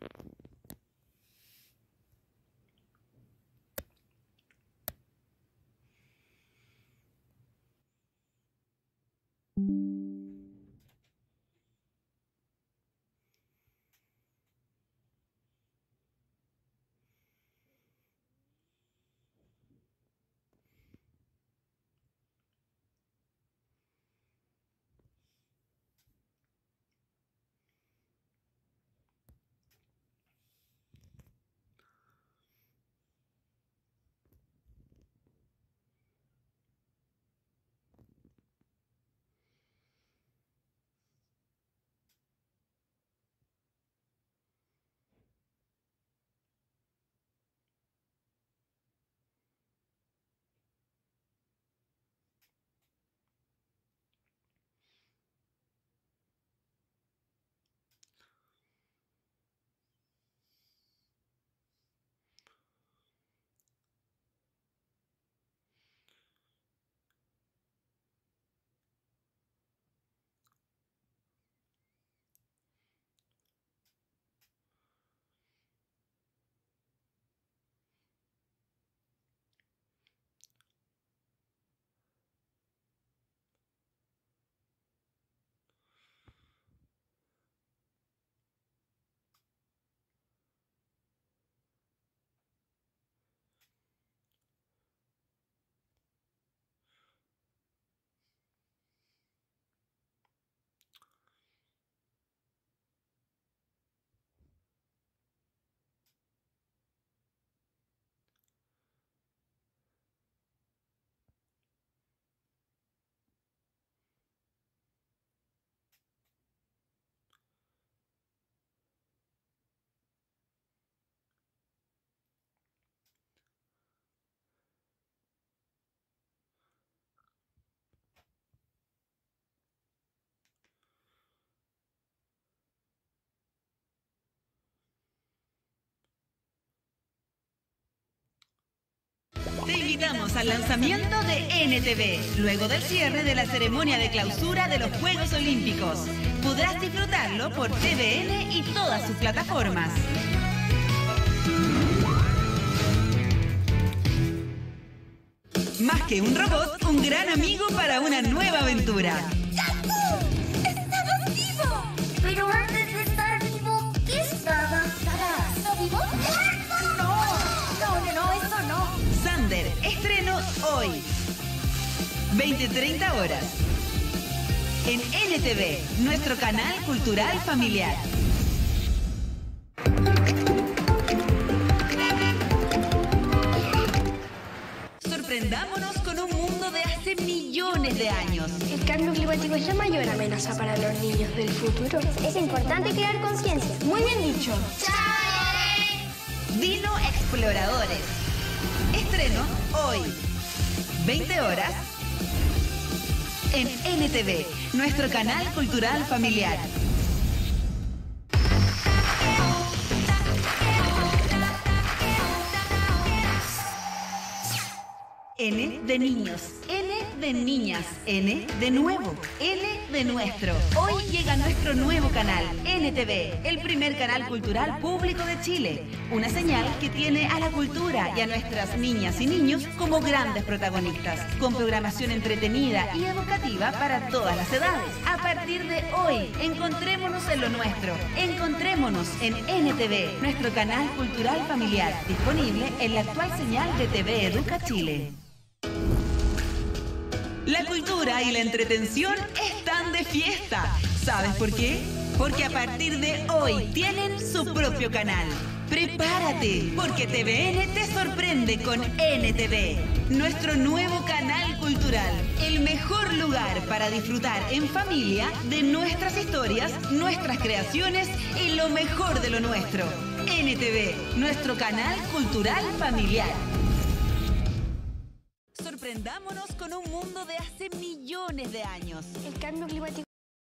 Te invitamos al lanzamiento de NTV, luego del cierre de la ceremonia de clausura de los Juegos Olímpicos. Podrás disfrutarlo por TVN y todas sus plataformas. Más que un robot, un gran amigo para una nueva aventura. ¡Yaku! ¡Estabas vivo! Pero antes de estar vivo, ¿qué estaba? ¿No vivo? ¡Muerto! No, eso no. Sander, estreno hoy. 20:30 horas. En NTV, nuestro canal cultural familiar. Sorprendámonos con un mundo de hace millones de años. El cambio climático es la mayor amenaza para los niños del futuro. Es importante crear conciencia. Muy bien dicho. ¡Chao! Dino Exploradores. Estreno hoy. 20 horas. En NTV, nuestro canal cultural familiar. N de niños, N de niñas, N de nuevo, N de nuestro. Hoy llega nuestro nuevo canal, NTV, el primer canal cultural público de Chile. Una señal que tiene a la cultura y a nuestras niñas y niños como grandes protagonistas, con programación entretenida y educativa para todas las edades. A partir de hoy, encontrémonos en lo nuestro, encontrémonos en NTV, nuestro canal cultural familiar, disponible en la actual señal de TV Educa Chile. La cultura y la entretención están de fiesta. ¿Sabes por qué? Porque a partir de hoy tienen su propio canal. Prepárate, porque TVN te sorprende con NTV, nuestro nuevo canal cultural. El mejor lugar para disfrutar en familia de nuestras historias, nuestras creaciones y lo mejor de lo nuestro. NTV, nuestro canal cultural familiar. Sorprendámonos con un mundo de hace millones de años. El cambio climático